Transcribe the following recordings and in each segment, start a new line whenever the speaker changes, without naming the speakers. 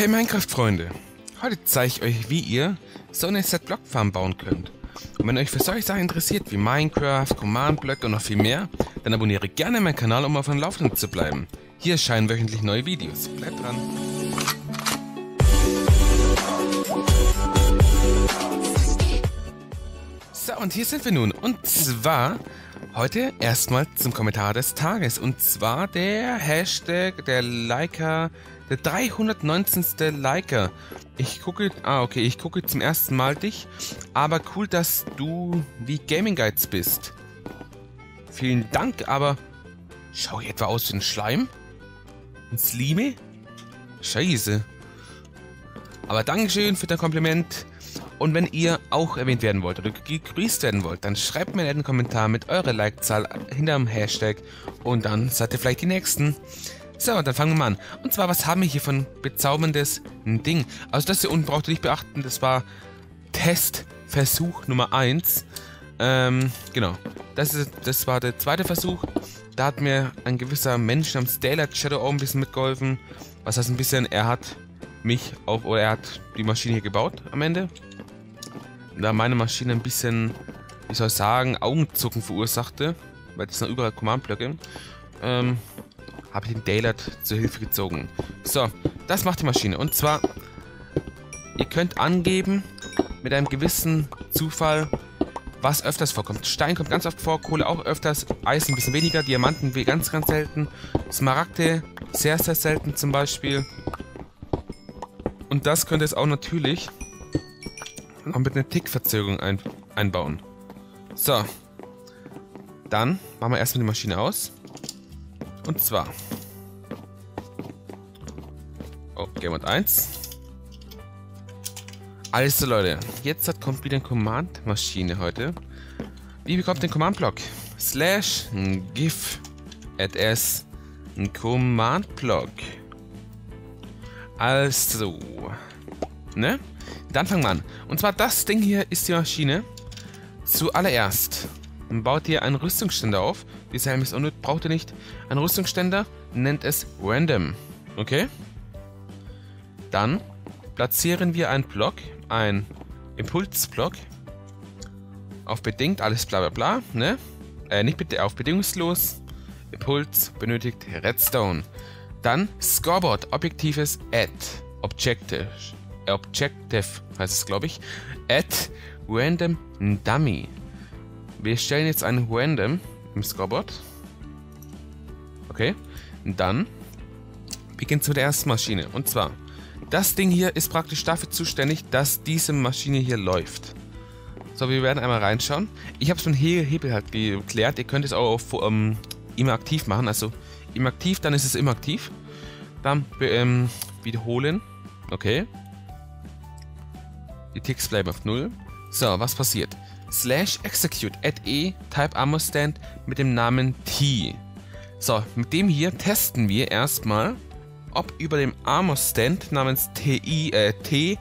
Hey Minecraft-Freunde! Heute zeige ich euch, wie ihr so eine Set-Block-Farm bauen könnt. Und wenn euch für solche Sachen interessiert, wie Minecraft, Command-Blöcke und noch viel mehr, dann abonniere gerne meinen Kanal, um auf dem Laufenden zu bleiben. Hier erscheinen wöchentlich neue Videos. Bleibt dran! So, und hier sind wir nun. Und zwar heute erstmal zum Kommentar des Tages. Und zwar der Hashtag, der Liker, der 319. Liker. Ich gucke zum ersten Mal dich. Aber cool, dass du wie Gaming Guides bist. Vielen Dank, aber schau ich etwa aus wie ein Schleim? Ein Slime? Scheiße. Aber Dankeschön für dein Kompliment. Und wenn ihr auch erwähnt werden wollt oder gegrüßt werden wollt, dann schreibt mir einen Kommentar mit eurer Like-Zahl hinterm Hashtag und dann seid ihr vielleicht die Nächsten. So, dann fangen wir mal an. Und zwar, was haben wir hier von bezauberndes Ding? Also das hier unten braucht ihr nicht beachten, das war Testversuch Nummer 1. Genau, das war der zweite Versuch. Da hat mir ein gewisser Mensch namens Daylight Shadow auch ein bisschen mitgeholfen. Was heißt ein bisschen, er hat die Maschine hier gebaut am Ende. Da meine Maschine ein bisschen, wie soll ich sagen, Augenzucken verursachte, weil das sind überall Command-Blöcke, habe ich den Daylight zur Hilfe gezogen. So, das macht die Maschine. Und zwar, ihr könnt angeben, mit einem gewissen Zufall, was öfters vorkommt. Stein kommt ganz oft vor, Kohle auch öfters, Eisen ein bisschen weniger, Diamanten ganz, ganz selten, Smaragde sehr, sehr selten zum Beispiel. Und das könnt ihr jetzt auch natürlich noch mit einer Tickverzögerung einbauen. So. Dann machen wir erstmal die Maschine aus. Und zwar. Oh, Game Mode 1. Also Leute, jetzt kommt wieder eine Command-Maschine heute. Wie bekommt den Command-Block? / gif @s Command-Block. Also. Ne? Dann fangen wir an. Und zwar das Ding hier ist die Maschine. Zuallererst baut ihr einen Rüstungsständer auf. Dieser Helm ist unnötig, braucht ihr nicht. Ein Rüstungsständer, nennt es Random. Okay? Dann platzieren wir einen Block, einen Impulsblock. Auf bedingt, alles bla bla bla. Ne? Nicht bitte auf bedingungslos. Impuls benötigt Redstone. Dann Scoreboard, objektives Add. Objective heißt es, glaube ich. Add Random Dummy. Wir stellen jetzt einen Random im Scoreboard. Okay. Und dann beginnt mit der ersten Maschine. Und zwar, das Ding hier ist praktisch dafür zuständig, dass diese Maschine hier läuft. So, wir werden einmal reinschauen. Ich habe es mit dem Hebel halt geklärt. Ihr könnt es auch auf immer aktiv machen. Also immer aktiv, dann ist es immer aktiv. Dann wiederholen. Okay. Die Ticks bleiben auf 0. So, was passiert? /execute add e type armor stand mit dem Namen T. So, mit dem hier testen wir erstmal, ob über dem Armor Stand namens T1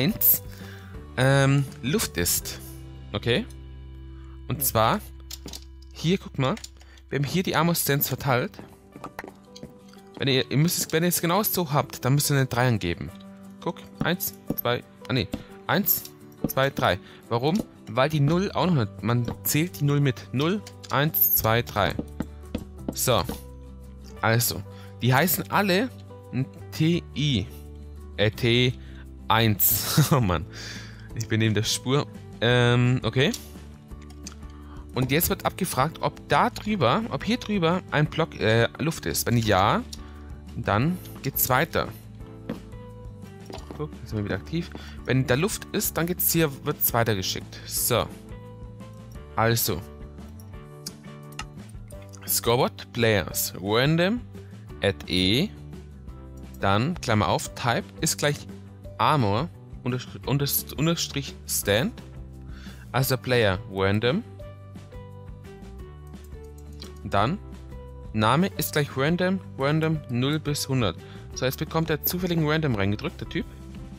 Luft ist. Okay? Und zwar, hier, guck mal, wir haben hier die Armor Stands verteilt. Wenn ihr es genau so habt, dann müsst ihr eine 3 angeben. Guck, 1, 2, 1, 2, 3. Warum? Weil die 0 auch noch nicht, man zählt die 0 mit. 0, 1, 2, 3. So. Also, die heißen alle T1. Oh Mann. Ich bin neben der Spur. Okay. Und jetzt wird abgefragt, ob hier drüber ein Block Luft ist. Wenn ja, dann geht's weiter. Guck, jetzt sind wir wieder aktiv. Wenn da Luft ist, dann wird es weitergeschickt. So. Also. Scoreboard Players Random add e. Dann, Klammer auf, Type ist gleich Armor unterstrich Stand. Also Player Random. Dann Name ist gleich Random 0 bis 100. So, jetzt bekommt er zufälligen Random reingedrückt, der Typ.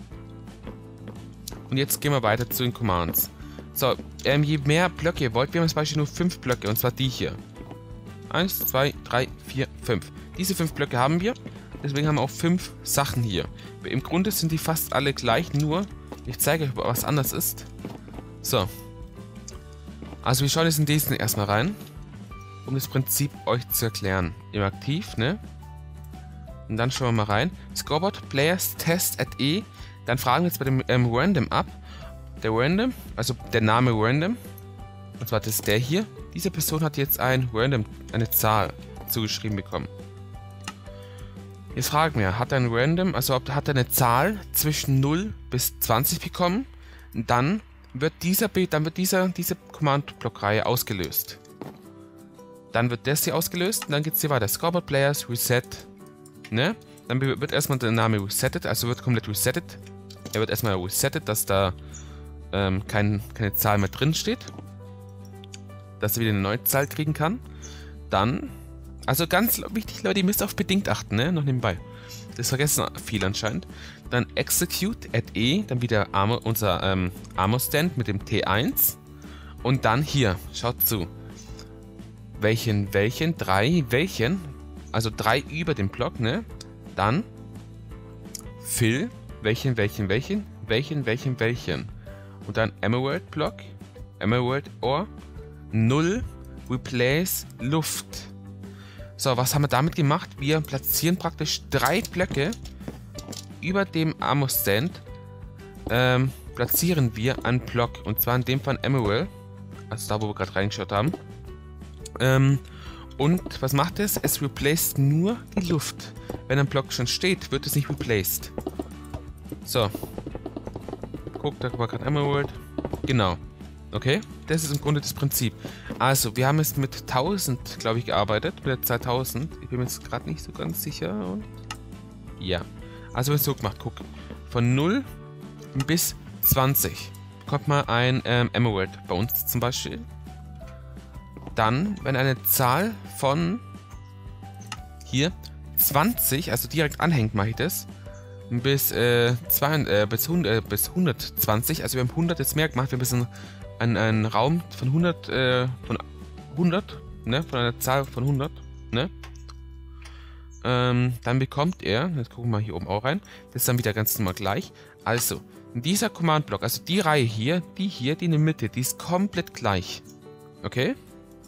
Und jetzt gehen wir weiter zu den Commands. So, je mehr Blöcke ihr wollt, wir haben zum Beispiel nur 5 Blöcke, und zwar die hier. 1, 2, 3, 4, 5. Diese 5 Blöcke haben wir. Deswegen haben wir auch 5 Sachen hier. Im Grunde sind die fast alle gleich, nur ich zeige euch, was anders ist. So. Also wir schauen jetzt in diesen erstmal rein, um das Prinzip euch zu erklären. Immer aktiv, ne? Und dann schauen wir mal rein. Scoreboard Players Test at E. Dann fragen wir jetzt bei dem Random ab. Der Random, also der Name Random. Und zwar das ist der hier. Diese Person hat jetzt ein Random, eine Zahl zugeschrieben bekommen. Jetzt fragen wir, hat er ein Random, also hat er eine Zahl zwischen 0 bis 20 bekommen? Dann wird dieser Command-Block-Reihe ausgelöst. Dann wird das hier ausgelöst und dann geht es hier weiter. Scoreboard Players Reset. Ne? Dann wird erstmal der Name resettet, also wird komplett resettet. Er wird erstmal resettet, dass da keine Zahl mehr drin steht. Dass er wieder eine neue Zahl kriegen kann. Dann, also ganz wichtig, Leute, ihr müsst auf bedingt achten, ne? Noch nebenbei. Das vergessen viele anscheinend. Dann Execute at E, dann wieder unser Armor-Stand mit dem T1. Und dann hier, schaut zu. Also 3 über den Block, ne? Dann Fill, welchen. Und dann Emerald Block, Emerald Ore, 0, Replace Luft. So, was haben wir damit gemacht? Wir platzieren praktisch 3 Blöcke über dem Armor Stand. Platzieren wir einen Block. Und zwar in dem Fall Emerald. Also da, wo wir gerade reingeschaut haben. Und was macht es? Es replaced nur die Luft. Wenn ein Block schon steht, wird es nicht replaced. So. Guck, da war gerade Emerald. Genau. Okay, das ist im Grunde das Prinzip. Also, wir haben jetzt mit 1000, glaube ich, gearbeitet. Mit der 2000. Ich bin mir jetzt gerade nicht so ganz sicher. Und ja. Also, wir haben es so gemacht. Guck. Von 0 bis 20 bekommt man ein Emerald bei uns zum Beispiel. Dann, wenn eine Zahl von hier 20, also direkt anhängt, mache ich das, bis 120, also wir haben 100 jetzt mehr gemacht, wir haben einen Raum von 100, ne, von einer Zahl von 100, ne, dann bekommt er, jetzt gucken wir mal hier oben auch rein, das ist dann wieder ganz normal gleich, also, in dieser Command-Block, also die Reihe hier, die in der Mitte, die ist komplett gleich, okay?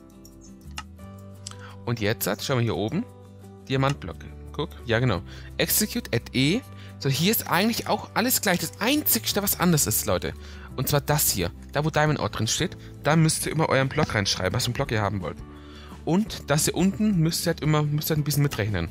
Und jetzt schauen wir hier oben. Diamantblöcke. Guck. Ja, genau. Execute at E. So, hier ist eigentlich auch alles gleich. Das Einzigste, was anders ist, Leute. Und zwar das hier. Da, wo Diamond Ore drin steht. Da müsst ihr immer euren Block reinschreiben, was für einen Block ihr haben wollt. Und das hier unten müsst ihr halt ein bisschen mitrechnen.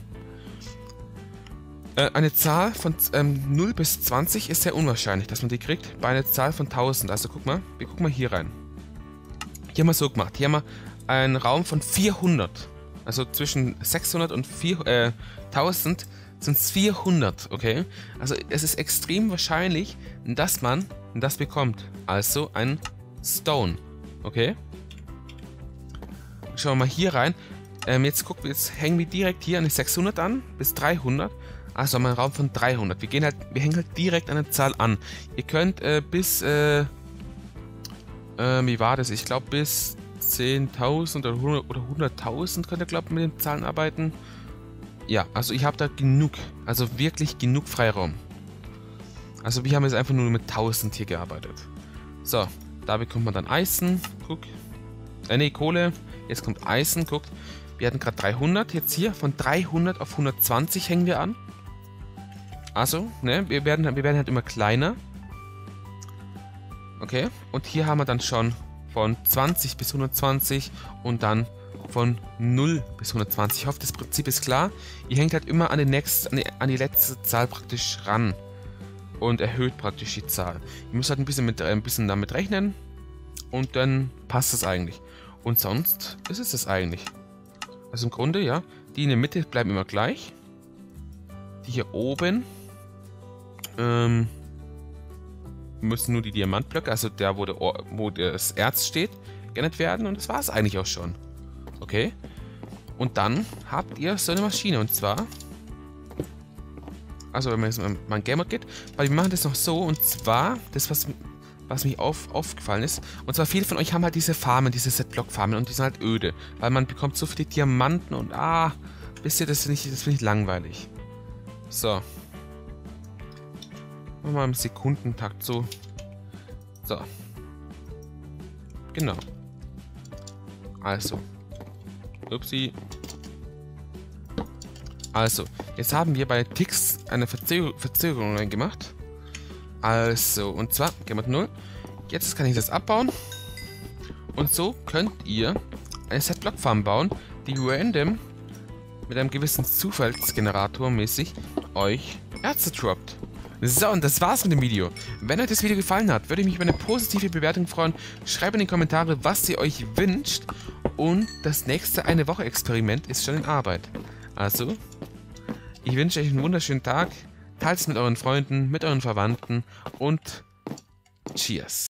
Eine Zahl von 0 bis 20 ist sehr unwahrscheinlich, dass man die kriegt. Bei einer Zahl von 1000. Also guck mal. Wir gucken mal hier rein. Hier haben wir so gemacht. Hier haben wir einen Raum von 400. Also zwischen 600 und 1000 sind es 400, okay? Also es ist extrem wahrscheinlich, dass man das bekommt. Also ein Stone, okay? Schauen wir mal hier rein. Jetzt hängen wir direkt hier an die 600 an, bis 300. Also haben wir einen Raum von 300. Wir hängen halt direkt an eine Zahl an. Ihr könnt bis, wie war das? Ich glaube bis 10.000 oder 100.000 könnt ihr, glaube ich, mit den Zahlen arbeiten. Ja, also ich habe da genug, also wirklich genug Freiraum. Also wir haben jetzt einfach nur mit 1000 hier gearbeitet. So, da bekommt man dann Eisen, guck. Ne, Kohle, jetzt kommt Eisen, guckt. Wir hatten gerade 300, jetzt hier von 300 auf 120 hängen wir an. Also, ne, wir werden halt immer kleiner. Okay, und hier haben wir dann schon von 20 bis 120 und dann von 0 bis 120. Ich hoffe, das Prinzip ist klar. Ihr hängt halt immer an die letzte Zahl praktisch ran und erhöht praktisch die Zahl. Ihr müsst halt ein bisschen damit rechnen und dann passt es eigentlich. Und sonst ist es das eigentlich. Also im Grunde, ja, die in der Mitte bleiben immer gleich. Die hier oben müssen nur die Diamantblöcke, also der, wo das Erz steht, geändert werden. Und das war es eigentlich auch schon. Okay. Und dann habt ihr so eine Maschine. Und zwar, also wenn man jetzt mal in Game Mode geht, weil wir machen das noch so. Und zwar, das, was mir aufgefallen ist. Und zwar viele von euch haben halt diese Farmen, diese Set-Block-Farmen. Und die sind halt öde. Weil man bekommt so viele Diamanten und wisst ihr, das finde ich langweilig. So. Machen wir mal im Sekundentakt so. So. Genau. Also. Upsi. Also, jetzt haben wir bei Ticks eine Verzögerung reingemacht. Also, und zwar, gehen wir auf 0. Jetzt kann ich das abbauen. Und so könnt ihr eine Set-Block-Farm bauen, die random mit einem gewissen Zufallsgenerator mäßig euch Erze droppt. So, und das war's mit dem Video. Wenn euch das Video gefallen hat, würde ich mich über eine positive Bewertung freuen. Schreibt in die Kommentare, was ihr euch wünscht. Und das nächste Eine-Woche-Experiment ist schon in Arbeit. Also, ich wünsche euch einen wunderschönen Tag. Teilt es mit euren Freunden, mit euren Verwandten und Cheers.